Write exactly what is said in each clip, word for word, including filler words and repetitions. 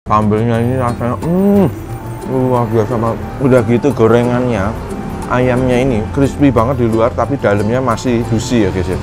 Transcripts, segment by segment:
Sambelnya ini rasanya hmm, luar biasa banget. Udah gitu gorengannya, ayamnya ini crispy banget di luar tapi dalamnya masih juicy ya guys ya.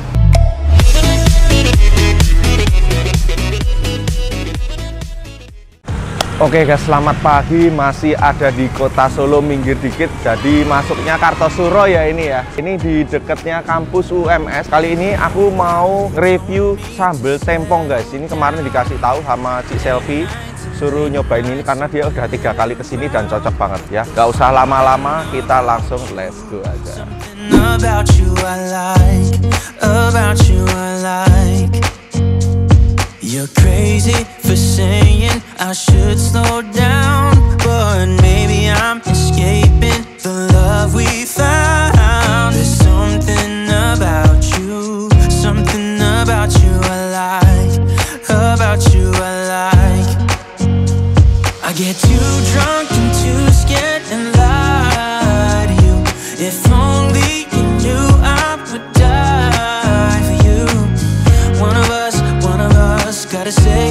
Oke guys, selamat pagi. Masih ada di kota Solo, minggir dikit. Jadi masuknya Kartosuro ya ini ya. Ini di dekatnya kampus U M S. Kali ini aku mau review sambal tempong guys. Ini kemarin dikasih tahu sama Cik Selfie, suruh nyobain ini karena dia udah tiga kali kesini dan cocok banget ya. Gak usah lama-lama, kita langsung let's go aja. About you I like, about you I like. You're crazy for saying I should slow down, but maybe I'm escaping the love we found. There's something about you, something about you I like, about you I like. I get too drunk and too scared and lie to you. If only you knew I would die for you. One of us, one of us, gotta say.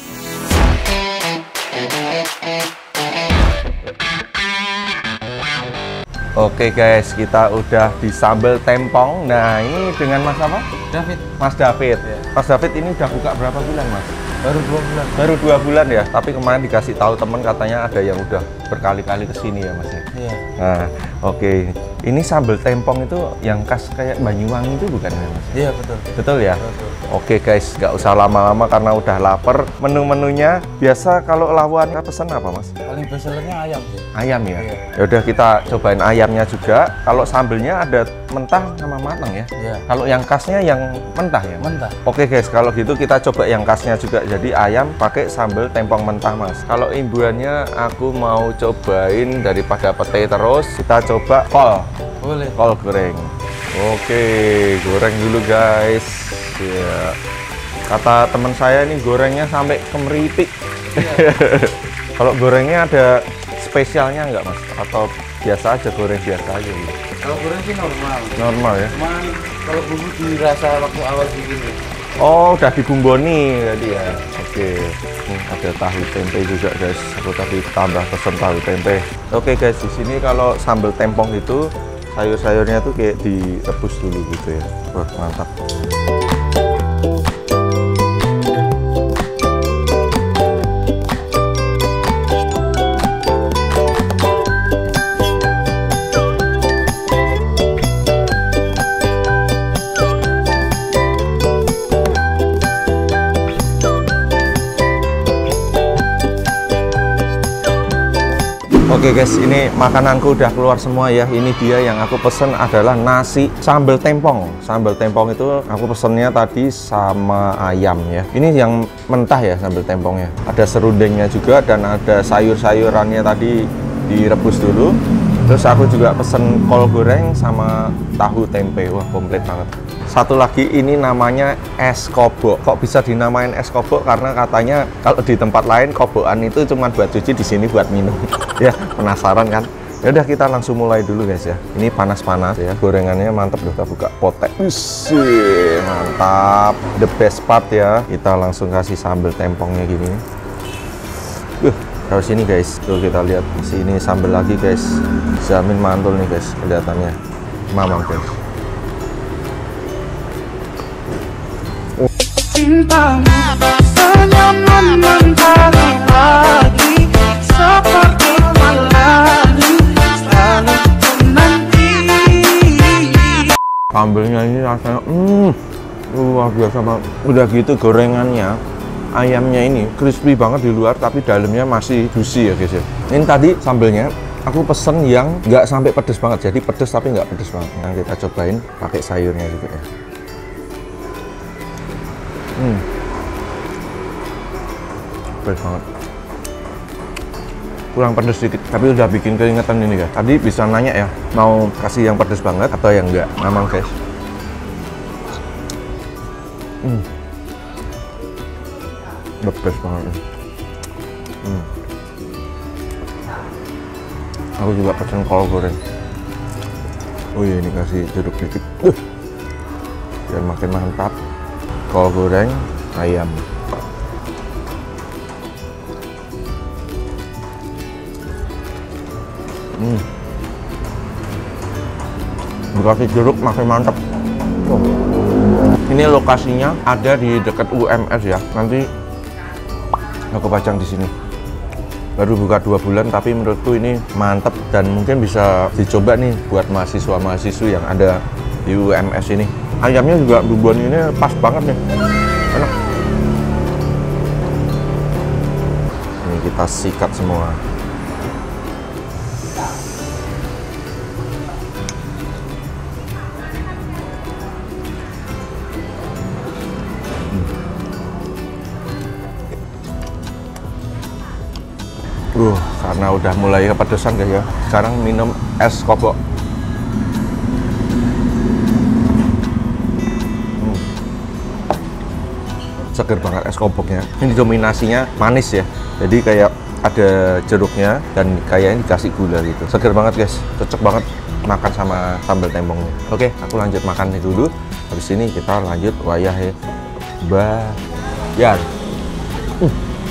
Oke guys, kita udah di sambal tempong. Nah ini dengan Mas apa? David. Mas David. Ya. Mas David ini udah buka berapa bulan Mas? Baru dua bulan. Baru dua bulan ya. Tapi kemarin dikasih tahu temen katanya ada yang udah berkali-kali kesini ya Mas ya. Iya. Nah oke, ini sambal tempong itu yang khas kayak Banyuwangi itu bukan ya Mas? Iya betul. Betul ya? Betul. Oke guys, nggak usah lama-lama karena udah lapar. Menu-menunya biasa kalau lawan pesen apa Mas? Paling bestsellernya ayam sih. Ayam ya? Iya. Ya udah kita cobain ayamnya juga. Kalau sambelnya ada mentah sama matang ya? Iya. Kalau yang khasnya yang mentah ya? Mentah. Oke guys, kalau gitu kita coba yang khasnya juga. Jadi ayam pakai sambal tempong mentah Mas. Kalau imbuannya aku mau cobain daripada pete terus, kita coba kol. Boleh. Kol goreng. Oke, goreng dulu guys. Ya. Kata teman saya ini gorengnya sampai kemeripik. Iya. Kalau gorengnya ada spesialnya nggak Mas? Atau biasa aja goreng biasa aja gitu? Kalau goreng sih normal. Normal ya? Cuman kalau bumbu dirasa waktu awal bikin ya. Oh, udah dibumboni tadi ya. Oke. Nih ada tahu tempe juga guys. Aku tadi tambah pesen tahu tempe. Oke guys, di sini kalau sambal tempong itu sayur-sayurnya tuh kayak direbus dulu gitu ya. Wah, mantap. Oke guys, ini makananku udah keluar semua ya. Ini dia yang aku pesen adalah nasi sambal tempong. Sambal tempong itu aku pesennya tadi sama ayam ya. Ini yang mentah ya sambal tempongnya. Ada serundengnya juga dan ada sayur-sayurannya tadi direbus dulu. Terus aku juga pesen kol goreng sama tahu tempe. Wah, komplit banget. Satu lagi ini namanya es kobok. Kok bisa dinamain es kobok? Karena katanya kalau di tempat lain kobokan itu cuma buat cuci, di sini buat minum. Ya, penasaran kan? Ya udah kita langsung mulai dulu guys ya. Ini panas-panas ya. Gorengannya mantap, kita buka potek. Wih, mantap. The best part ya. Kita langsung kasih sambal tempongnya gini. Uh, harus ini guys. Tuh kita lihat di sini sambal lagi guys. Jamin mantul nih guys kelihatannya. Mamam guys. Cintamu senyaman mentari lagi seperti malam selalu menanti. Sambelnya ini rasanya hmm, luar biasa banget. Udah gitu gorengannya, ayamnya ini crispy banget di luar tapi dalamnya masih juicy ya guys ya. Ini tadi sambelnya aku pesen yang nggak sampai pedes banget, jadi pedes tapi nggak pedes banget. Yang kita cobain pakai sayurnya juga ya. Hmm, pedes banget. Kurang pedes sedikit, tapi udah bikin keringetan ini guys. Tadi bisa nanya ya, mau kasih yang pedes banget atau yang enggak? Memang guys. Hmm, the best banget. Hmm. Aku juga pesen kol goreng. Oh iya, ini kasih jeruk dikit. Uh, biar makin mantap. Kol goreng ayam. Hmm. Dikasih jeruk makin mantap. Oh. Ini lokasinya ada di dekat U M S ya. Nanti aku pajang di sini. Baru buka dua bulan, tapi menurutku ini mantap dan mungkin bisa dicoba nih buat mahasiswa-mahasiswa yang ada di U M S ini. Ayamnya juga bumbuan ini pas banget nih, enak. Ini kita sikat semua. Uh, karena udah mulai kepedesan guys ya. Sekarang minum es kobok. Hmm. Seger banget es koboknya. Ini dominasinya manis ya. Jadi kayak ada jeruknya dan kayaknya dikasih gula gitu. Seger banget guys. Cocok banget makan sama sambal tempongnya. Oke, aku lanjut makan nih dulu. Habis ini kita lanjut wayah ya. Bayar. Uh.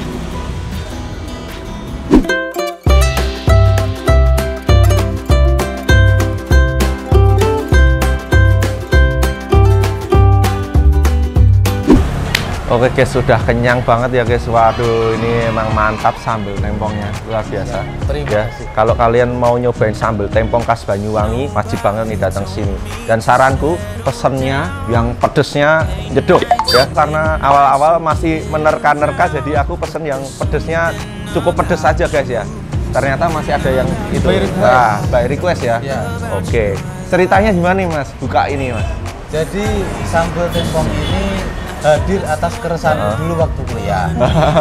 Oke guys, sudah kenyang banget ya guys. Waduh, ini emang mantap sambal tempongnya, luar biasa. Terima Ya, kasih. kalau kalian mau nyobain sambal tempong khas Banyuwangi, wajib banget nih datang sini. Dan saranku, pesennya yang pedesnya jeduk ya, karena awal-awal masih menerka-nerka, jadi aku pesen yang pedesnya cukup pedes aja guys ya. Ternyata masih ada yang itu. By request. Nah, by request ya. Ya. Oke, ceritanya gimana nih Mas? Buka ini Mas. Jadi sambal tempong ini hadir atas keresahan Uh-huh. dulu waktu kuliah.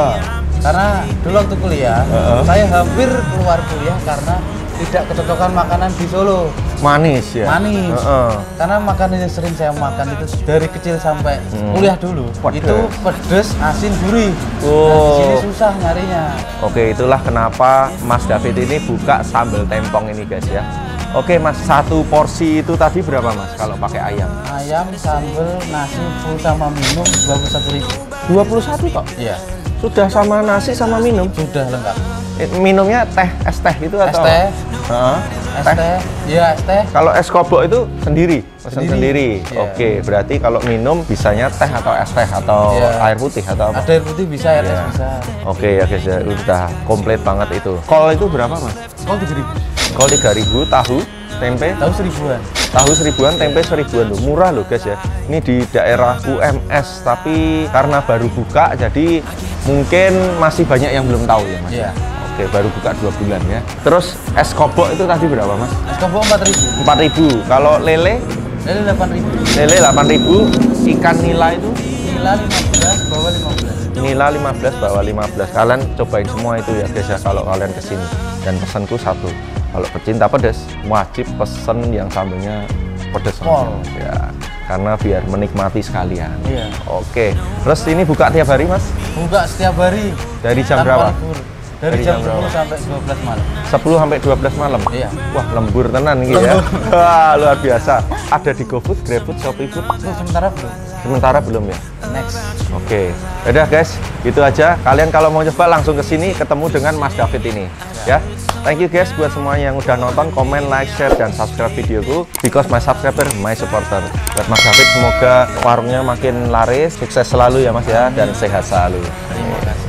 Karena dulu waktu kuliah, Uh-huh. saya hampir keluar kuliah karena tidak kecocokan makanan di Solo. Manis ya. Manis. Uh-uh. Karena makanan yang sering saya makan itu dari kecil sampai Hmm. kuliah dulu, Pedes. itu pedes, asin, gurih. Nah, di Oh. sini susah nyarinya. Oke, itulah kenapa Mas David ini buka sambal tempong ini guys ya. Oke Mas, satu porsi itu tadi berapa Mas kalau pakai ayam? Ayam, sambal, nasi, full sama minum dua puluh satu ribu. dua puluh satu kok? Iya, Sudah sama nasi sama minum? sudah lengkap. Eh, Minumnya teh, es teh itu Es atau? teh, Heeh. es teh, iya es teh. Kalau es kobok itu sendiri? Pesen Sendiri. sendiri? Iya. Oke, berarti kalau minum bisanya teh atau es teh atau Iya. air putih atau apa? Ada air putih bisa, air es Iya. bisa. Oke ya guys ya, udah komplit banget itu. Kol itu berapa Mas? Oh tiga ribu. Kol tiga ribu, tahu, tempe? Tahu seribuan. Tahu seribuan, tempe seribuan loh, murah loh guys ya. Ini di daerah U M S, tapi karena baru buka, jadi mungkin masih banyak yang belum tahu ya Mas. Iya. Oke, baru buka dua bulan ya. Terus es kobok itu tadi berapa Mas? Es kobok empat ribu. empat ribu. Kalau lele, Lele delapan ribu. lele delapan ribu. Ikan nila itu? Nila lima belas, bawah lima belas. Nila lima belas, bawah lima belas. Kalian cobain semua itu ya guys ya kalau kalian kesini. Dan pesanku satu, kalau pecinta pedas wajib pesen yang sambalnya pedas Pol. ya, karena biar menikmati sekalian. Iya. Oke, terus ini buka tiap hari Mas? Buka setiap hari. Dari jam Tanpa berapa? libur. Dari, Dari jam jam berapa? sepuluh sampai dua belas malam. sepuluh sampai dua belas malam? Iya. Wah, lembur tenan gitu ya. Wah, luar biasa. Ada di GoFood, GrabFood, ShopeeFood? Terus sementara belum. Sementara belum ya? Next. Oke, udah guys, itu aja. Kalian kalau mau coba langsung ke sini ketemu dengan Mas David ini, ya. Thank you guys buat semuanya yang udah nonton, komen, like, share, dan subscribe videoku. Because my subscriber, my supporter. Buat Mas David, semoga warungnya makin laris, sukses selalu ya Mas ya, dan sehat selalu. Terima kasih.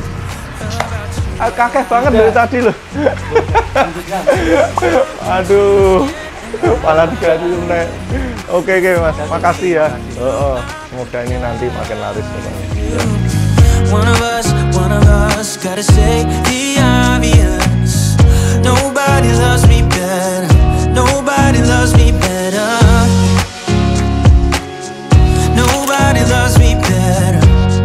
Ah, kakek banget dari tadi loh. Aduh, malah diganti nek. Oke oke Mas, makasih ya. Oh, oh. Semoga ini nanti makin laris. One of us, one of us, gotta say the obvious. Nobody loves me better. Nobody loves me better. Nobody loves me better.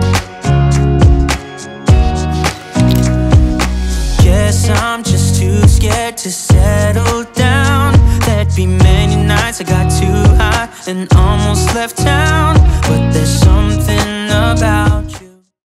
Guess I'm just too scared to settle down. There'd be many nights I got too high and almost left town.